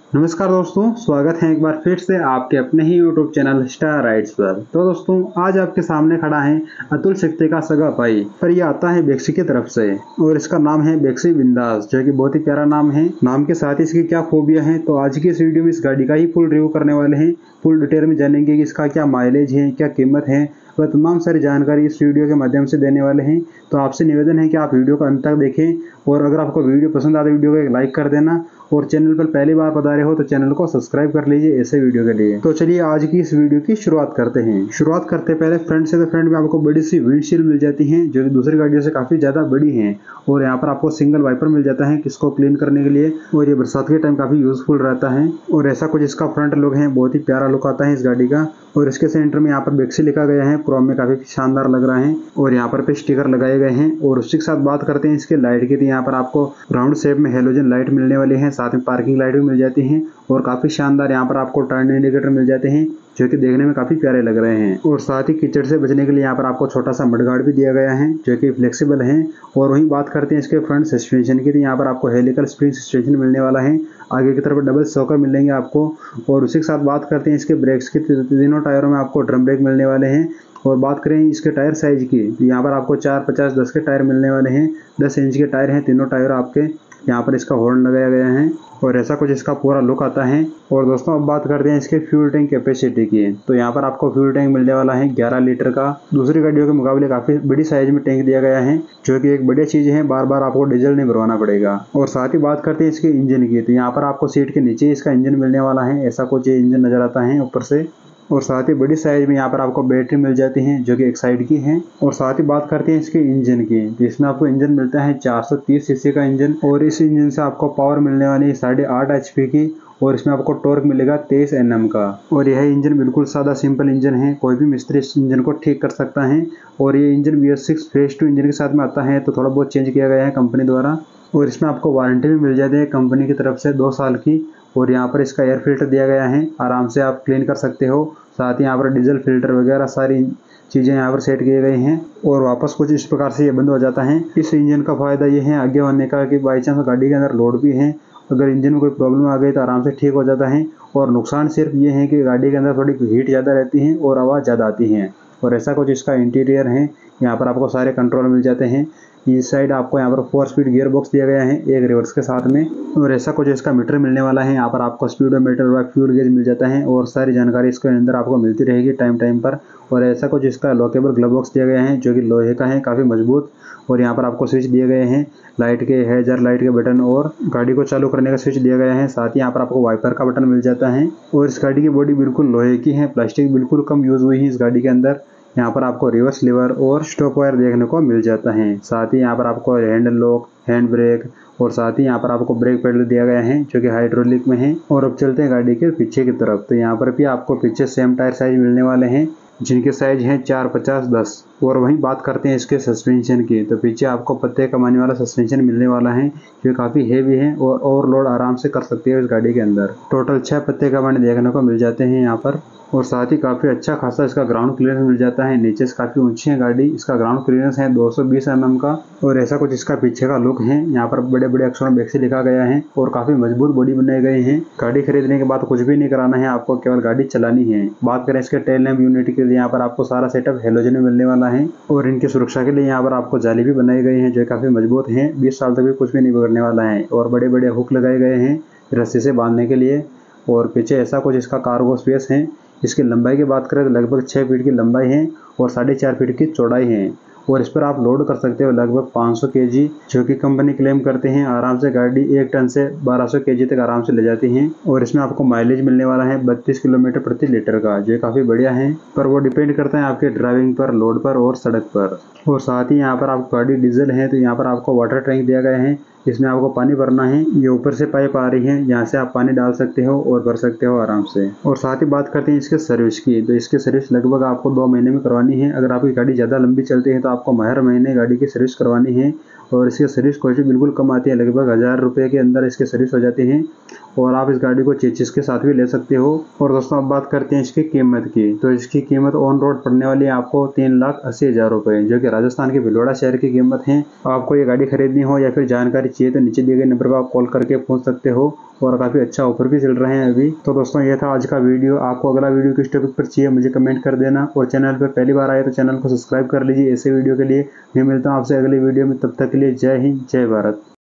नमस्कार दोस्तों, स्वागत है एक बार फिर से आपके अपने ही यूट्यूब चैनल स्टार राइड्स पर। तो दोस्तों, आज आपके सामने खड़ा है अतुल शक्ति का सगा भाई, पर यह आता है बेक्सी की तरफ से और इसका नाम है बेक्सी बिंदास, जो कि बहुत ही प्यारा नाम है। नाम के साथ ही इसकी क्या खूबियां हैं, तो आज की इस वीडियो में इस गाड़ी का ही फुल रिव्यू करने वाले हैं। फुल डिटेल में जानेंगे कि इसका क्या माइलेज है, क्या कीमत है, वह तमाम सारी जानकारी इस वीडियो के माध्यम से देने वाले हैं। तो आपसे निवेदन है कि आप वीडियो को अंत तक देखें और अगर आपको वीडियो पसंद आए तो वीडियो को एक लाइक कर देना और चैनल पर पहली बार पधारे हो तो चैनल को सब्सक्राइब कर लीजिए ऐसे वीडियो के लिए। तो चलिए आज की इस वीडियो की शुरुआत करते हैं। शुरुआत करते पहले फ्रंट से, तो फ्रंट में आपको बड़ी सी विंडशील्ड मिल जाती है जो कि दूसरी गाड़ियों से काफी ज्यादा बड़ी है और यहाँ पर आपको सिंगल वाइपर मिल जाता है किसको क्लीन करने के लिए, और ये बरसात के टाइम काफी यूजफुल रहता है। और ऐसा कुछ इसका फ्रंट लुक है, बहुत ही प्यारा लुक आता है इस गाड़ी का। और इसके सेंटर में यहाँ पर बेक्सी लिखा गया है, क्रोम में काफी शानदार लग रहा है और यहाँ पर स्टिकर लगाए गए हैं। और उसी के साथ बात करते हैं इसके लाइट की, तो यहाँ पर आपको राउंड शेप में हेलोजन लाइट मिलने वाली है, साथ में पार्किंग लाइट भी मिल जाती है और काफी शानदार यहाँ पर आपको टर्न इंडिकेटर मिल जाते हैं जो कि देखने में काफी प्यारे लग रहे हैं। और साथ ही कीचड़ से बचने के लिए यहाँ पर आपको छोटा सा मडगार्ड भी दिया गया है जो कि फ्लेक्सिबल है। और वहीं बात करते हैं इसके फ्रंट सस्पेंशन की, तो यहाँ पर आपको हेलिकल स्प्रिंग सस्पेंशन मिलने वाला है, आगे की तरफ डबल शॉकर मिलेंगे आपको। और उसी के साथ बात करते हैं इसके ब्रेक्स की, तीनों टायरों में आपको ड्रम ब्रेक मिलने वाले हैं। और बात करें इसके टायर साइज की, तो यहाँ पर आपको 4, 50, 10 के टायर मिलने वाले हैं। 10 इंच के टायर हैं तीनों टायर आपके। यहाँ पर इसका हॉर्न लगाया गया है और ऐसा कुछ इसका पूरा लुक आता है। और दोस्तों, अब बात करते हैं इसके फ्यूल टैंक कैपेसिटी की, तो यहाँ पर आपको फ्यूल टैंक मिलने वाला है 11 लीटर का। दूसरी गाड़ियों के मुकाबले काफी बड़ी साइज में टैंक दिया गया है जो कि एक बढ़िया चीज है, बार बार आपको डीजल नहीं भरवाना पड़ेगा। और साथ ही बात करते हैं इसके इंजन की, तो यहाँ पर आपको सीट के नीचे इसका इंजन मिलने वाला है, ऐसा कुछ ये इंजन नजर आता है ऊपर से। और साथ ही बड़ी साइज में यहाँ पर आपको बैटरी मिल जाती है जो कि एक साइड की है। और साथ ही बात करते हैं इसके इंजन की, तो इसमें आपको इंजन मिलता है 430 सीसी का इंजन और इस इंजन से आपको पावर मिलने वाली है 8.5 HP की और इसमें आपको टॉर्क मिलेगा 23 Nm का। और यह इंजन बिल्कुल सादा सिंपल इंजन है, कोई भी मिस्त्री इस इंजन को ठीक कर सकता है। और ये इंजन BS6 फेज 2 इंजन के साथ में आता है, तो थोड़ा बहुत चेंज किया गया है कंपनी द्वारा। और इसमें आपको वारंटी भी मिल जाती है कंपनी की तरफ से 2 साल की। और यहाँ पर इसका एयर फिल्टर दिया गया है, आराम से आप क्लीन कर सकते हो। साथ ही यहाँ पर डीजल फिल्टर वगैरह सारी चीज़ें यहाँ पर सेट किए गए हैं और वापस कुछ इस प्रकार से ये बंद हो जाता है। इस इंजन का फायदा ये है आगे होने का कि बाई चांस गाड़ी के अंदर लोड भी है, अगर इंजन में कोई प्रॉब्लम आ गई तो आराम से ठीक हो जाता है। और नुकसान सिर्फ ये है कि गाड़ी के अंदर थोड़ी हीट ज़्यादा रहती है और आवाज़ ज़्यादा आती है। और ऐसा कुछ इसका इंटीरियर है, यहाँ पर आपको सारे कंट्रोल मिल जाते हैं। इस साइड आपको यहाँ पर 4 स्पीड गियर बॉक्स दिया गया है एक रिवर्स के साथ में। और ऐसा कुछ इसका मीटर मिलने वाला है, यहाँ पर आपको स्पीडोमीटर व फ्यूल गेज मिल जाता है और सारी जानकारी इसके अंदर आपको मिलती रहेगी टाइम टाइम पर। और ऐसा कुछ इसका लॉकेबल ग्लव बॉक्स दिया गया है जो कि लोहे का है, काफ़ी मजबूत। और यहाँ पर आपको स्विच दिए गए हैं, लाइट के हैजर लाइट के बटन और गाड़ी को चालू करने का स्विच दिया गया है। साथ ही यहाँ पर आपको वाइपर का बटन मिल जाता है। और इस गाड़ी की बॉडी बिल्कुल लोहे की है, प्लास्टिक बिल्कुल कम यूज़ हुई है इस गाड़ी के अंदर। यहाँ पर आपको रिवर्स लीवर और स्टॉप वायर देखने को मिल जाता है। साथ ही यहाँ पर आपको हैंडल लॉक, हैंड ब्रेक और साथ ही यहाँ पर आपको ब्रेक पेडल दिया गया है जो कि हाइड्रोलिक में है। और अब चलते हैं गाड़ी के पीछे की तरफ, तो यहाँ पर भी आपको पीछे सेम टायर साइज मिलने वाले हैं जिनके साइज हैं 4, 50, 10। और वहीं बात करते हैं इसके सस्पेंशन की, तो पीछे आपको पत्ते कमाने वाला सस्पेंशन मिलने वाला है जो काफ़ी हेवी है और ओवरलोड आराम से कर सकती है इस गाड़ी के अंदर। टोटल 6 पत्ते कमाने देखने को मिल जाते हैं यहाँ पर। और साथ ही काफ़ी अच्छा खासा इसका ग्राउंड क्लियरेंस मिल जाता है, नीचे से काफ़ी ऊंची है गाड़ी, इसका ग्राउंड क्लियरेंस है 220 mm का। और ऐसा कुछ इसका पीछे का लुक है, यहाँ पर बड़े बड़े अक्षरों में बेक्सी लिखा गया है और काफ़ी मजबूत बॉडी बनाई गई है। गाड़ी खरीदने के बाद कुछ भी नहीं कराना है आपको, केवल गाड़ी चलानी है। बात करें इसके टेल लैम्प यूनिट के लिए, यहाँ पर आपको सारा सेटअप हेलोजन में मिलने वाला है और इनकी सुरक्षा के लिए यहाँ पर आपको जाली भी बनाई गई है जो काफ़ी मजबूत है, 20 साल तक भी कुछ भी नहीं बिगड़ने वाला है। और बड़े बड़े हुक लगाए गए हैं रस्सी से बांधने के लिए। और पीछे ऐसा कुछ इसका कार्गो स्पेस है। इसकी लंबाई की बात करें तो लगभग 6 फीट की लंबाई है और 4.5 फीट की चौड़ाई है। और इस पर आप लोड कर सकते हो लगभग 500 kg, जो कि कंपनी क्लेम करते हैं आराम से गाड़ी 1 टन से 1200 kg तक आराम से ले जाती है। और इसमें आपको माइलेज मिलने वाला है 32 किलोमीटर प्रति लीटर का, जो काफ़ी बढ़िया है, पर वो डिपेंड करता है आपके ड्राइविंग पर, लोड पर और सड़क पर। और साथ ही यहाँ पर आपको गाड़ी डीजल है, तो यहाँ पर आपको वाटर टैंक दिया गया है, इसमें आपको पानी भरना है। ये ऊपर से पाइप आ रही है, यहाँ से आप पानी डाल सकते हो और भर सकते हो आराम से। और साथ ही बात करते हैं इसके सर्विस की, तो इसकी सर्विस लगभग आपको 2 महीने में करवानी है। अगर आपकी गाड़ी ज़्यादा लंबी चलती है तो आपको हर महीने गाड़ी की सर्विस करवानी है। और इसकी सर्विस कॉस्ट बिल्कुल कम आती है, लगभग 1000 रुपये के अंदर इसकी सर्विस हो जाती है। और आप इस गाड़ी को चेसिस के साथ भी ले सकते हो। और दोस्तों अब बात करते हैं इसकी कीमत की। तो इसकी कीमत ऑन रोड पड़ने वाली है आपको 3,80,000 रुपये, जो कि राजस्थान के भिलवाड़ा शहर की कीमत है। आपको ये गाड़ी खरीदनी हो या फिर जानकारी चाहिए तो नीचे दिए गए नंबर पर आप कॉल करके पूछ सकते हो, और काफ़ी अच्छा ऑफर भी चल रहे हैं अभी। तो दोस्तों ये था आज का वीडियो। आपको अगला वीडियो किस टॉपिक पर चाहिए मुझे कमेंट कर देना, और चैनल पर पहली बार आए तो चैनल को सब्सक्राइब कर लीजिए ऐसे वीडियो के लिए। मैं मिलता हूँ आपसे अगले वीडियो में, तब तक के लिए जय हिंद जय भारत।